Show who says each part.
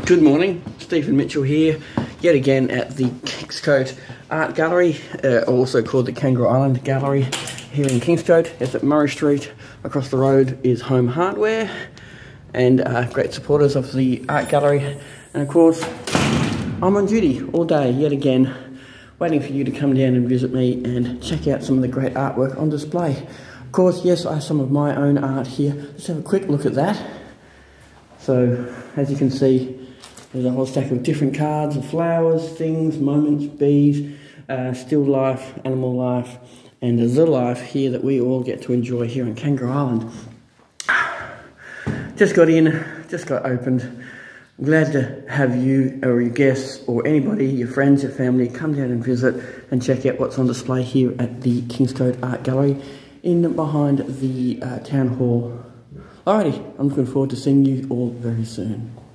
Speaker 1: Good morning, Stephen Mitchell here, yet again at the Kingscote Art Gallery, also called the Kangaroo Island Gallery here in Kingscote. It's at Murray Street. Across the road is Home Hardware, and great supporters of the art gallery. And of course, I'm on duty all day, yet again, waiting for you to come down and visit me and check out some of the great artwork on display. Of course, yes, I have some of my own art here. Let's have a quick look at that. So, as you can see, there's a whole stack of different cards of flowers, things, moments, bees, still life, animal life, and the life here that we all get to enjoy here on Kangaroo Island. Just got in, just got opened. I'm glad to have you or your guests or anybody, your friends, your family, come down and visit and check out what's on display here at the Kingscote Art Gallery in behind the Town Hall. Alrighty, I'm looking forward to seeing you all very soon.